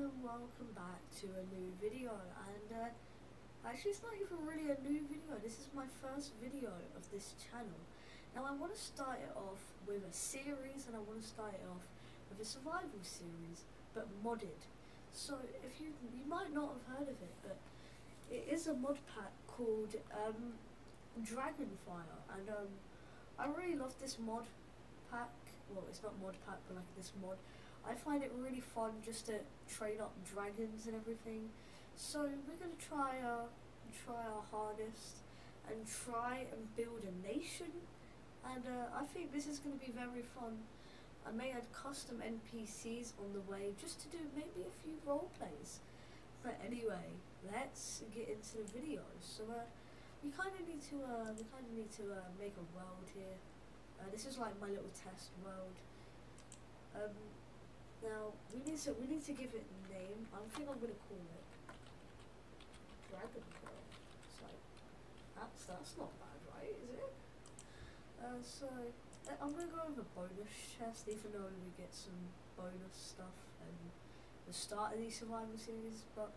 and welcome back to a new video. And actually it's not even really a new video, this is my first video of this channel. Now I want to start it off with a series, and I want to start it off with a survival series, but modded. So if you might not have heard of it, but it is a mod pack called Dragonfire, and I really love this mod pack. Well, it's not mod pack, but like this mod. I find it really fun just to train up dragons and everything. So we're gonna try our hardest and try and build a nation. And I think this is gonna be very fun. I may add custom NPCs on the way just to do maybe a few role plays. But anyway, let's get into the video. So we kind of need to make a world here. This is like my little test world. Now we need to give it a name. I think I'm gonna call it Dragonfire. So that's not bad, right? Is it? So I'm gonna go with a bonus chest, even though we get some bonus stuff at the start of these survival series, but.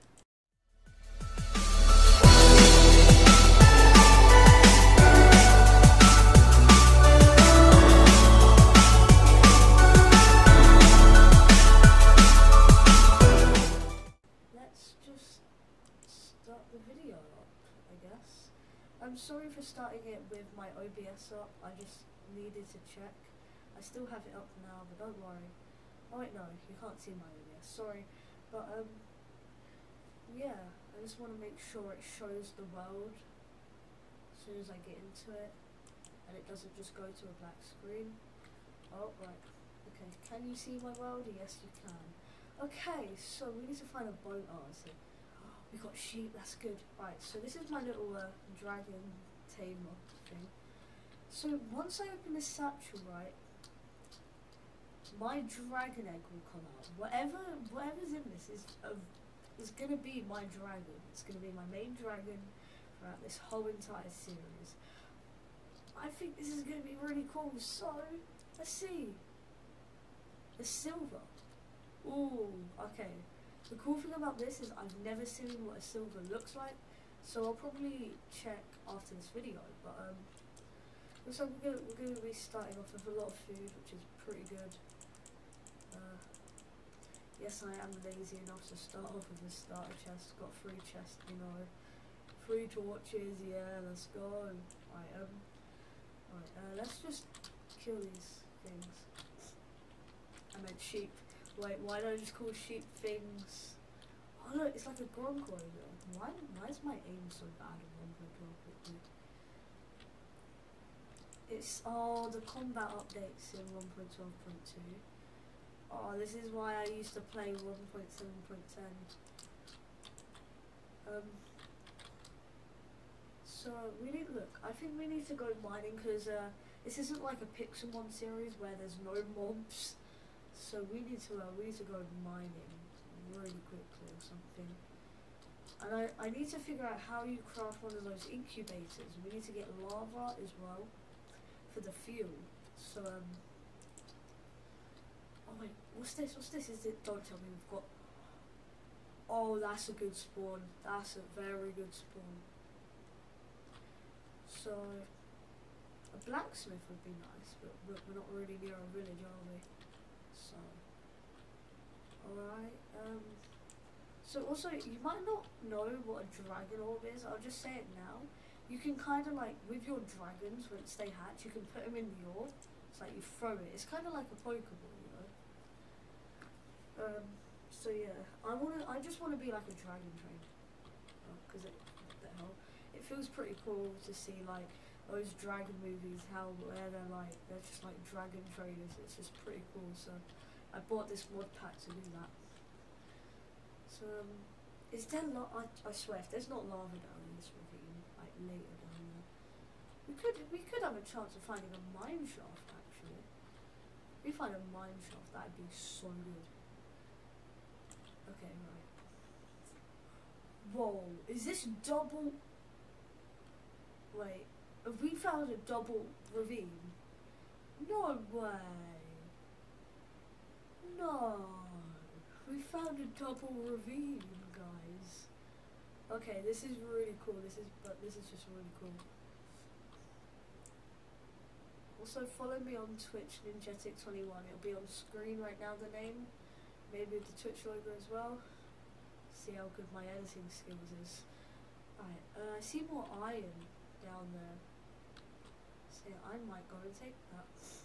I'm sorry for starting it with my OBS up, I just needed to check. I still have it up now, but don't worry. Oh wait, no, you can't see my OBS, sorry. But yeah, I just want to make sure it shows the world as soon as I get into it, and it doesn't just go to a black screen. Oh, right, okay, can you see my world? Yes, you can. Okay, so we need to find a boat. Oh, I see. We got sheep, that's good. Right, so this is my little dragon tamer thing. So once I open this satchel, right, my dragon egg will come out. Whatever's in this is gonna be my dragon. It's gonna be my main dragon throughout this whole entire series. I think this is gonna be really cool. So let's see. The silver. Ooh, okay. The cool thing about this is I've never seen what a silver looks like, so I'll probably check after this video. But looks like we're gonna be starting off with a lot of food, which is pretty good. Yes, I am lazy enough to start off with a starter chest. Got 3 chests, you know, 3 torches. Yeah, let's go. Right, let's just kill these things. I meant sheep. Wait, why don't I just call sheep things? Oh look, it's like a Gronko over there. Why is my aim so bad in 1.12.2? It's, oh, the combat updates in 1.12.2. Oh, this is why I used to play 1.7.10. So we need, look, I think we need to go mining, because this isn't like a Pixelmon series where there's no mobs. So we need to go mining really quickly or something. And I need to figure out how you craft one of those incubators. We need to get lava as well for the fuel. So oh wait, what's this? Is it? Don't tell me we've got. Oh, that's a good spawn. That's a very good spawn. So a blacksmith would be nice, but we're not really near a village, are we? So, alright, so also, you might not know what a dragon orb is. I'll just say it now. You can kind of like, with your dragons, once they hatch, you can put them in the orb. It's like you throw it. It's kind of like a Pokeball, you know. So yeah, I just want to be like a dragon trainer. Because what the hell? It feels pretty cool to see like those dragon movies, where they're just like dragon trainers. It's just pretty cool. So I bought this mod pack to do that. So is there I swear, if there's not lava down in this ravine, like later down there, we could have a chance of finding a mine shaft. Actually, if we find a mine shaft, that'd be so good. Okay, right. Whoa, is this double? Wait. Have we found a double ravine? No way. No. We found found a double ravine, guys. Okay, this is really cool. This is just really cool. Also, follow me on Twitch, Ninjetic21. It'll be on screen right now, the name. Maybe the Twitch logo as well. See how good my editing skills is. Alright, I see more iron down there. So I might go and take that.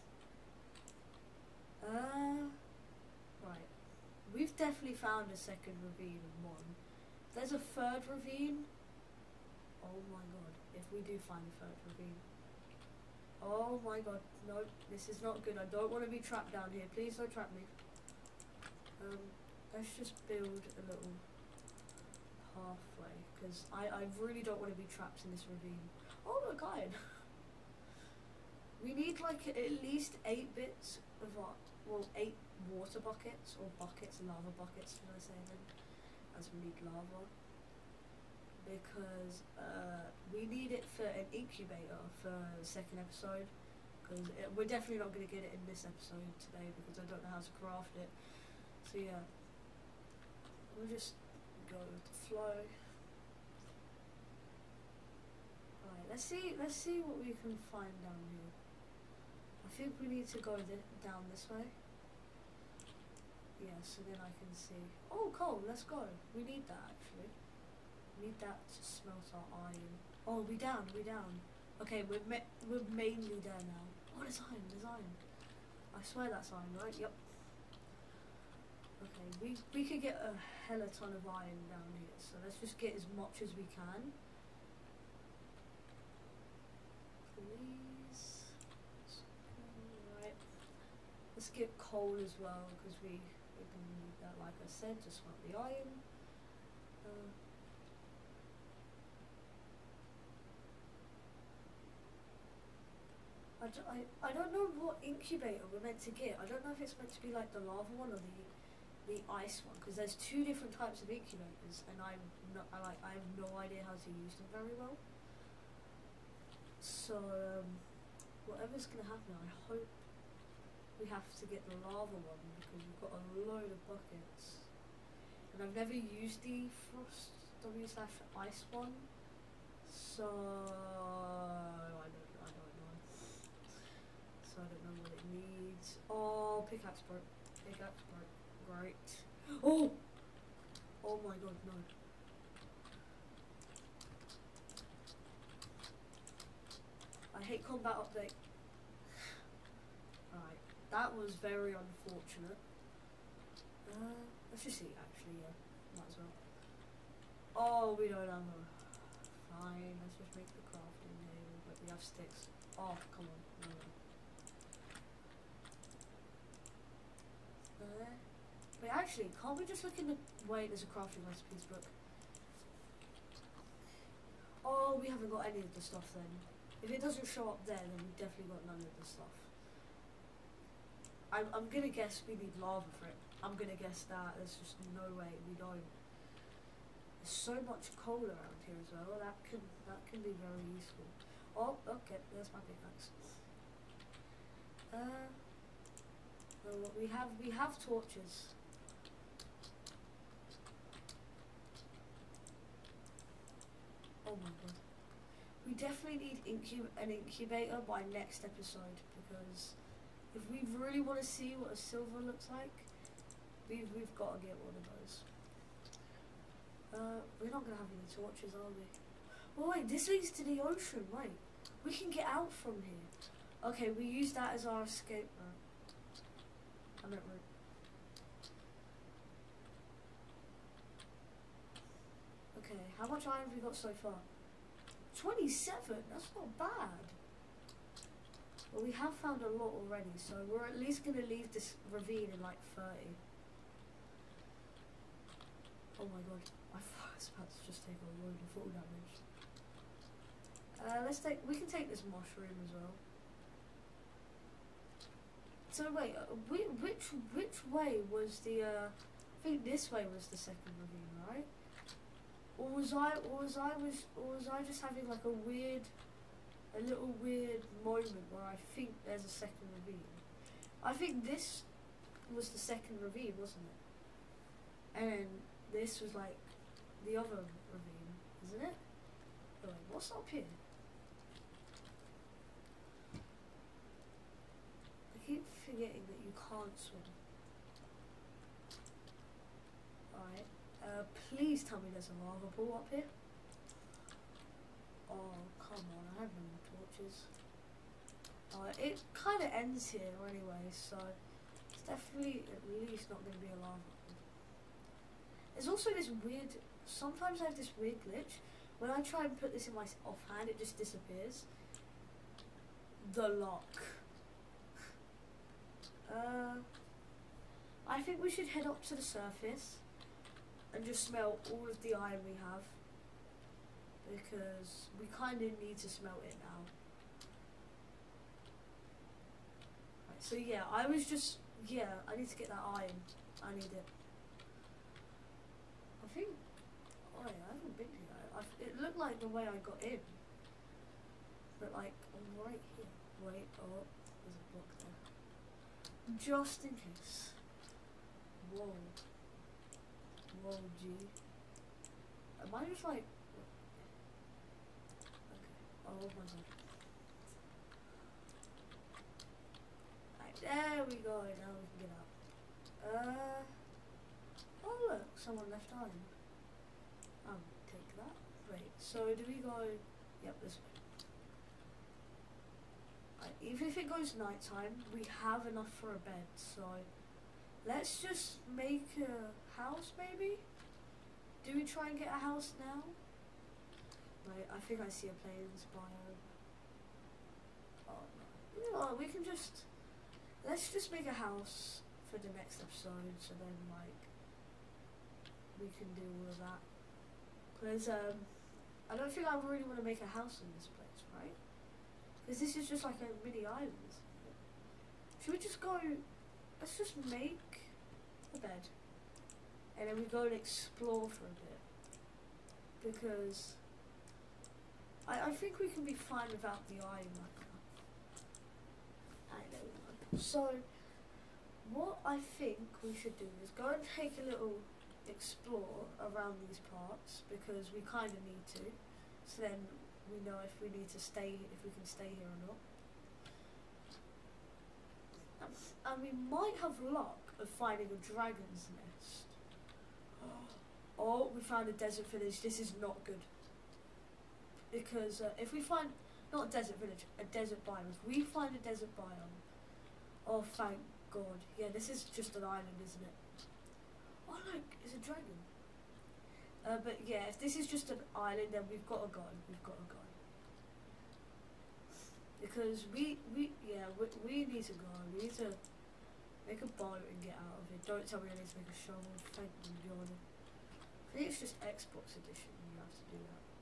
Right. We've definitely found a second ravine in one. There's a third ravine. Oh my god, if we do find a third ravine. Oh my god, no, this is not good. I don't want to be trapped down here. Please don't trap me. Let's just build a little pathway, because I really don't want to be trapped in this ravine. Oh look, iron. We need like at least 8 bits of what? Well, 8 water buckets, or buckets, lava buckets, should I say then? As we need lava. Because we need it for an incubator for the second episode. Because we're definitely not going to get it in this episode today because I don't know how to craft it. So yeah, we'll just go with the flow. Alright, let's see what we can find down here. I think we need to go down this way. Yeah, so then I can see. Oh, coal, let's go. We need that actually. We need that to smelt our iron. Oh, we down. Okay, we're mainly there now. Oh, there's iron. I swear that's iron, right? Yep. Okay, we could get a hella ton of iron down here, so let's just get as much as we can. Please. Right. Let's get coal as well, because we're going to need that, like I said, to smelt the iron. I don't know what incubator we're meant to get. I don't know if it's meant to be like the lava one or the ice one, because there's 2 different types of incubators, and I have no idea how to use them very well. So whatever's gonna happen, I hope we have to get the lava one because we've got a load of buckets, and I've never used the frost w/ice one, so I don't know. So I don't know what it needs. Oh, pickaxe broke. Great. Oh! Oh my god, no. I hate combat update. Alright, that was very unfortunate. Let's just see, actually, yeah. Might as well. Oh, we don't have a... Fine, let's just make the crafting table, but we have sticks. Oh, come on. No. Wait, actually, can't we just look in the... Wait, there's a crafting recipes book. Oh, we haven't got any of the stuff then. If it doesn't show up there, then we've definitely got none of the stuff. I'm gonna guess we need lava for it. I'm gonna guess that. There's just no way we don't. There's so much coal around here as well. That can be very useful. Oh, okay, there's my pickaxe. Well, we have torches. Oh my god. We definitely need an incubator by next episode, because if we really want to see what a silver looks like, we've got to get one of those. We're not going to have any torches, are we? Oh wait, this leads to the ocean. Wait, we can get out from here. Okay, we use that as our escape route. I meant route. Okay, how much iron have we got so far? 27? That's not bad. Well, we have found a lot already, so we're at least going to leave this ravine in like 30. Oh my god, I thought I was about to just take a load of fall damage. We can take this mushroom as well. So wait, which way was the, I think this way was the second ravine, right? Or was I just having like a little weird moment where I think there's a second ravine? I think this was the second ravine, wasn't it? And then this was like the other ravine, isn't it? Oh, wait, what's up here? I keep forgetting that you can't swim. Alright, please tell me there's a lava pool up here. Oh, come on, I have no torches. It kind of ends here anyway, so it's definitely at least not going to be a lava pool. There's also this weird, sometimes I have this weird glitch. When I try and put this in my offhand, it just disappears. The lock. I think we should head up to the surface and just smelt all of the iron we have, because we kind of need to smelt it now. Right, so yeah, I need to get that iron. I need it. I think, oh yeah, I haven't been here. It looked like the way I got in, but like, I'm right here. Wait, oh, there's a block there. Just in case. Whoa. Whoa, G. Am I just like... Okay. Oh my god. Right, there we go. Now we can get out. Oh look, someone left iron. Take that. Wait, so do we go... Yep, this way. Right, even if it goes nighttime, we have enough for a bed, so... Let's just make a house, maybe? Do we try and get a house now? Right, I think I see a plains biome. Oh no. You know what, we can just... Let's just make a house for the next episode, so then, like, we can do all of that. Because, I don't think I really want to make a house in this place, right? Because this is just like a mini island, isn't it? Should we just go... Let's just make a bed, and then we go and explore for a bit, because I think we can be fine without the iron right now. I know. So what I think we should do is go and take a little explore around these parts, because we kind of need to, so then we know if we need to stay, if we can stay here or not. And we might have luck of finding a dragon's nest. Oh, we found a desert village. This is not good. Because if we find, not a desert village, a desert biome. If we find a desert biome, oh thank God. Yeah, this is just an island, isn't it? Oh look, it's a dragon. But yeah, if this is just an island, then we've got to go. We've got to go. Because we need to go. We need to make a boat and get out of it. Don't tell me I need to make a shovel. Thank you, God. I think it's just Xbox edition. You have to do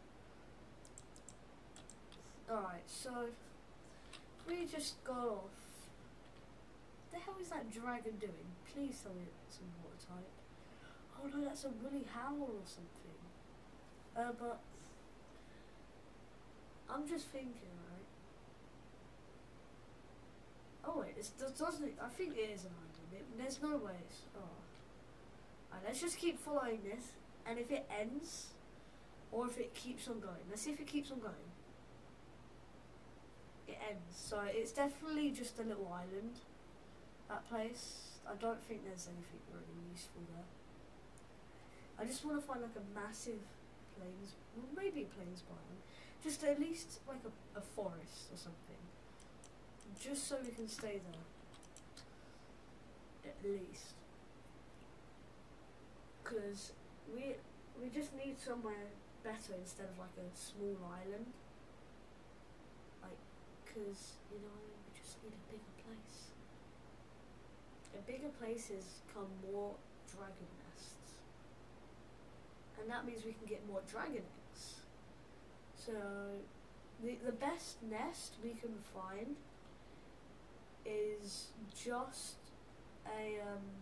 that. Alright, so if we just go off. What the hell is that dragon doing? Please tell me it's a water type. Oh no, that's a woolly howl or something. But I'm just thinking, right? Oh wait, this doesn't. I think it is an island. There's no way. Alright, let's just keep following this, and if it ends, or if it keeps on going. Let's see if it keeps on going. It ends, so it's definitely just a little island. That place. I don't think there's anything really useful there. I just want to find like a massive plains, well, maybe a plains biome, just at least like a forest or something. Just so we can stay there, at least, because we just need somewhere better instead of like a small island. Like, because you know, we just need a bigger place. And bigger places come more dragon nests, and that means we can get more dragon eggs. So the best nest we can find is just a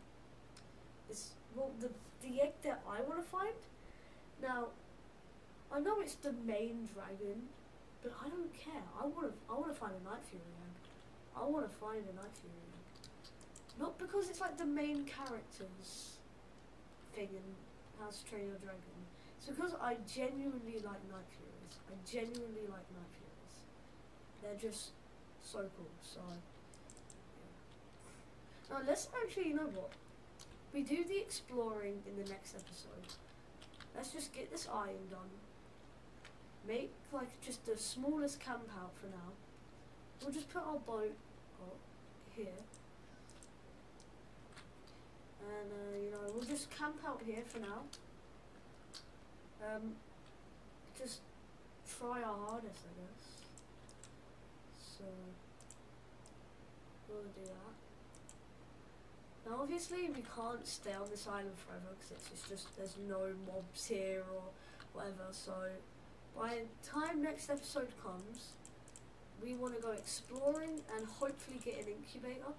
the egg that I want to find. Now I know it's the main dragon, but I don't care. I want to find a Night Fury egg. I want to find a Night Fury egg, not because it's like the main character's thing in How to Train Your Dragon. It's because I genuinely like Night Furies. I genuinely like Night Furies. They're just so cool. So yeah. Now let's actually, you know what? We do the exploring in the next episode. Let's just get this iron done. Make like just the smallest camp out for now. We'll just put our boat here. And you know, we'll just camp out here for now. Just try our hardest, I guess. So we'll do that. Now obviously we can't stay on this island forever because it's just there's no mobs here or whatever. So by the time next episode comes, we want to go exploring and hopefully get an incubator.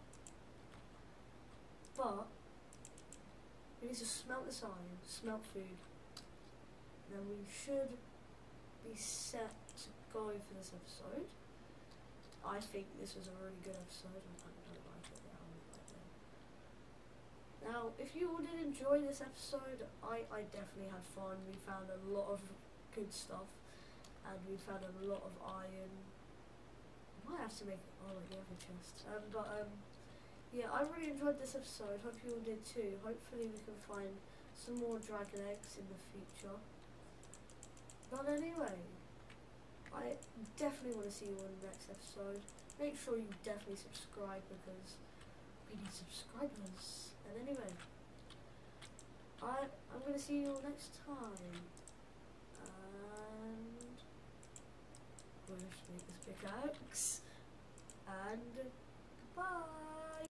But we need to smelt this iron, smelt food. Then we should be set to go for this episode. I think this was a really good episode. I don't like it. Yeah, I don't like it. Now, if you all did enjoy this episode, I definitely had fun. We found a lot of good stuff, and we found a lot of iron. I might have to make it. Oh, wait, you have a chest. Yeah, I really enjoyed this episode. Hope you all did too. Hopefully, we can find some more dragon eggs in the future. But anyway, I definitely want to see you all in the next episode. Make sure you definitely subscribe because we need subscribers. And anyway, I'm going to see you all next time. And we'll just make this pickaxe. And goodbye.